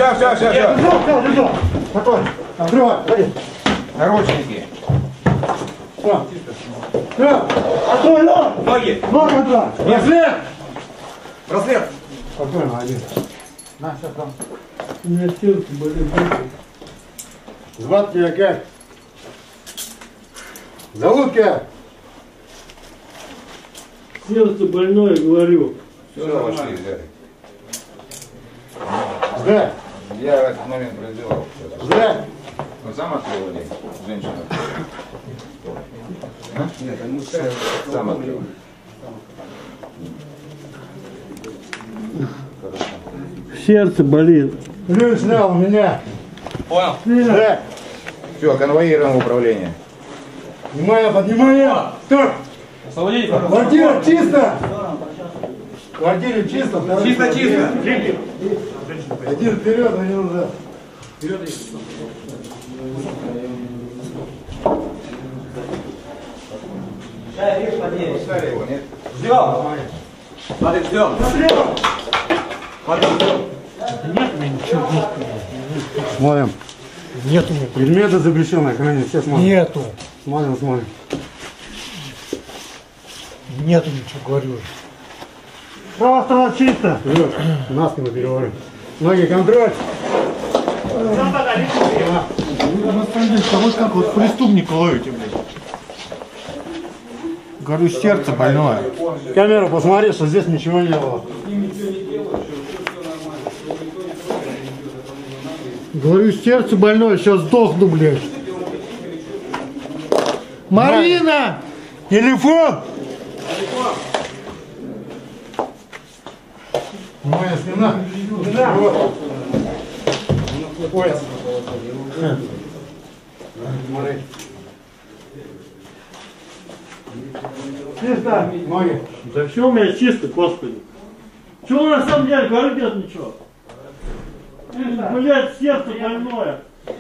Все. Держу. Спокойно. Открывай. Наручники. Все. Открой ног. Ноги. Ног открой. Браслет. Браслет. Спокойно, один. На, все там. У меня сердце болит. Звать тебя как? Зовут как? Сердце больное, говорю. Все, вошли, взяли. Сдай. Я в этот момент раздевал. Сдай. Вы сам открыл или женщина? А? Нет, он сам открыл. Сердце болит. Ключ снял у меня. Понял. Сдай. Все, конвоируем управление. Внимание. Стой. Освободите, Квартира чисто. В квартире чисто. Чисто. Один вперед, один назад. Ждем. Смотри, ждем. Смотрим. Нету. Предметы запрещенные, хранить. Все смотрим. Нету. Смотрим. Нету ничего, говорю. Правая сторона чисто. Вперед. На спину переворим. Ноги контроль. На самом деле, вот как вот преступника ловите, блядь. Говорю, сердце больное. Камеру посмотри, что здесь ничего не было. Говорю, сердце больное, сейчас сдохну, блядь. Марина! Телефон! Моя спина. Вот. Пояс. Смотри. Чисто. Ноги. Да все у меня чисто, господи. Чего на самом деле, говорю, нет ничего. Блядь, сердце больное.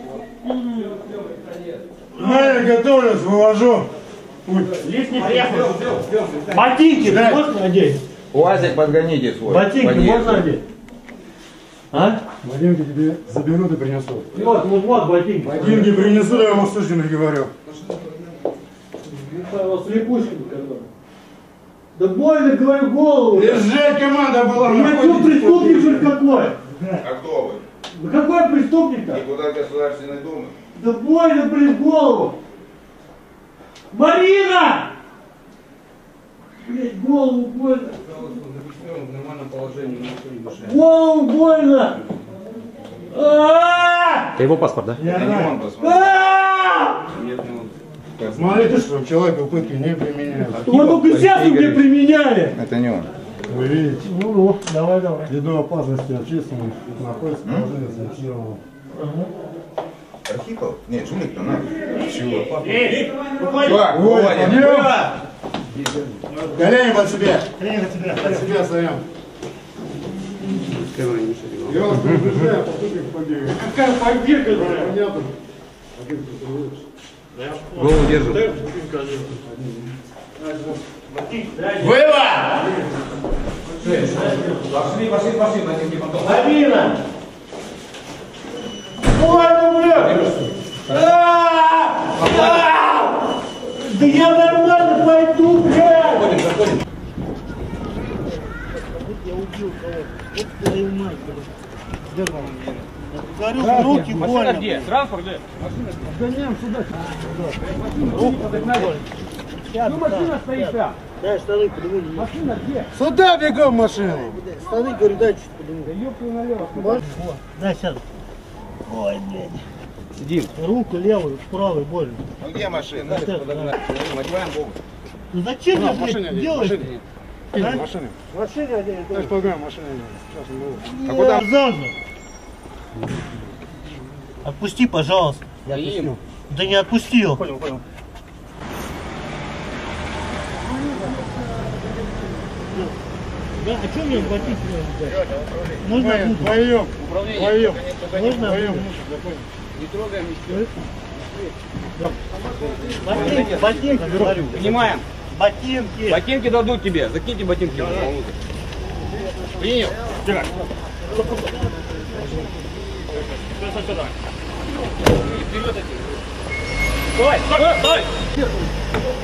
Я готовлюсь, вывожу. Лифт не приехал. Ботинки можно одеть? УАЗик подгоните свой. Ботинки можно одеть? А? Ботинки тебе заберут и принесут. Вот ботинки. Ботинки принесут, я вам слышно говорю. Вот с липучками, который. Да больно, говорю, голову. Держать команда была. Я что, преступник, что ли, какой? А кто вы? Ну какой преступник-то? Депутат Государственной Думы. Да больно, блин, голову. Марина! Блять, голову больно. В нормальном положении Голову больно. А-а-а! Это его паспорт, да? Это не он, посмотри. А-а-а! Смотрите, что человек пытки не применяет. Вот только сейчас мне применяли. Это не он. Вы видите? Ну, давай. Ввиду опасности очистки находится положение зафиксировано. Архипов? Нет, Жулик-то на. Чего? Чувак, Уводим. Колени под себя. Под себя ставим. Я вас предупреждаю, поступим побега. какая побега, блядь. Понятно. Голову держим. Было! Пошли, ботинки потом. Марина! Ой, блядь! Да я нормально пойду, блядь! Заходим. Я убил кого-то. Вот твою мать, блядь. Говорю, руки больно. Где? Транспорт где? Гоняем сюда. Руки больно. Ну, машина стоит прям. Дай штаны подниму. Машина где? Сюда бегом машину. Штаны, говорю, дай чуть подниму. Да ёпта налево. Дай сяду. Ой, блядь. Сидим. Руку левую, правую больно. Ну где машина? Вот это, Подогнать. Одеваем Богу. Ну зачем На, ты, в машине блядь, один, делаешь? в машине. В машине. В машине один. Сейчас поиграем в машине. Сейчас он будет. А куда? Зазу. Отпусти, пожалуйста. Я отпустил. Да не отпустил. Понял. Да, а что мне ботинки нужно дать? Можно Вдвоем. Вдвоем. Можно Вдвоем. Не трогаем ничего. Ботинки, говорю. Принимаем. Ботинки. Ботинки дадут тебе. Закиньте ботинки. Принял. Просто сюда. Вперед идти. Стой, стой, стой!